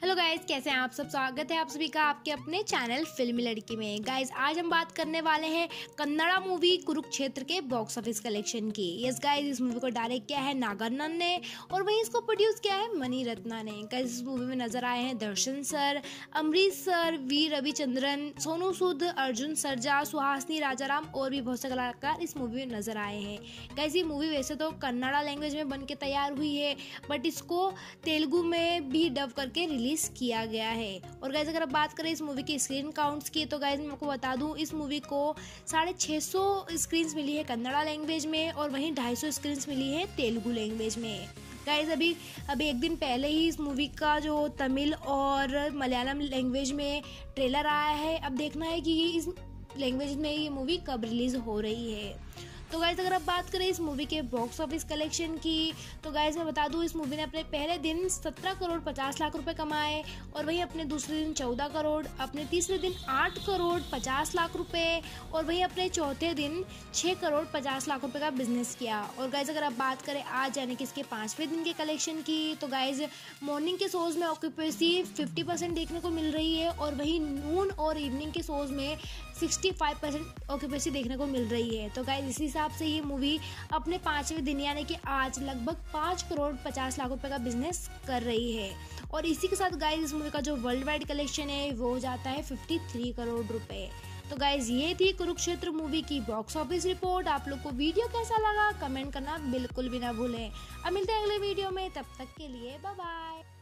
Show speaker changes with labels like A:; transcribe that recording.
A: Hello guys, कैसे हैं आप सब। स्वागत है आप सभी का आपके अपने चैनल फिल्मी लड़की में। गाइज आज हम बात करने वाले हैं कन्नड़ा मूवी कुरुक्षेत्र के बॉक्स ऑफिस कलेक्शन की। यस गाइज, इस मूवी को डायरेक्ट किया है नागार्जुन ने और वहीं इसको प्रोड्यूस किया है मणि रत्ना ने। गाइज इस मूवी में नजर आए हैं Darshan sir, Amrish sir, V Ravichandran, Sonu Sood, Arjun Sarja, Suhasini Rajaram और भी बहुत से कलाकार इस मूवी में नजर आए हैं। गाइज ये मूवी वैसे तो कन्नड़ा लैंग्वेज में बन के तैयार हुई है, बट इसको तेलुगु में भी डब करके रिलीज किया गया है। और गाइज अगर आप बात करें इस मूवी के स्क्रीन काउंट्स की, तो गाइज मैं आपको बता दूं इस मूवी को 650 स्क्रीन्स मिली है कन्नड़ा लैंग्वेज में और वहीं 250 स्क्रीन्स मिली है तेलुगु लैंग्वेज में। गाइज अभी एक दिन पहले ही इस मूवी का जो तमिल और मलयालम लैंग्वेज में ट्रेलर आया है। अब देखना है कि इस लैंग्वेज में ये मूवी कब रिलीज हो रही है। तो गाइज अगर आप बात करें इस मूवी के बॉक्स ऑफिस कलेक्शन की, तो गाइज मैं बता दूं इस मूवी ने अपने पहले दिन 17 करोड़ 50 लाख रुपए कमाए और वहीं अपने दूसरे दिन 14 करोड़, अपने तीसरे दिन 8 करोड़ 50 लाख रुपए और वहीं अपने चौथे दिन 6 करोड़ 50 लाख रुपए का बिजनेस किया। और गाइज अगर आप बात करें आज यानी कि इसके 5वें दिन के कलेक्शन की, तो गाइज मॉर्निंग के शोज में ऑक्यूपेंसी 50% देखने को मिल रही है और वहीं नून और इवनिंग के शोज में 65% ऑक्यूपेंसी देखने को मिल रही है। तो गाइज इसी हिसाब से ये मूवी अपने 5वें दिन यानी कि आज लगभग 5 करोड़ 50 लाख रुपए का बिजनेस कर रही है। और इसी के साथ गाइज इस मूवी का जो वर्ल्ड वाइड कलेक्शन है वो हो जाता है 53 करोड़ रुपए। तो गाइज ये थी कुरुक्षेत्र मूवी की बॉक्स ऑफिस रिपोर्ट। आप लोग को वीडियो कैसा लगा कमेंट करना बिल्कुल भी ना भूलें। अब मिलते हैं अगले वीडियो में, तब तक के लिए बाय बाय।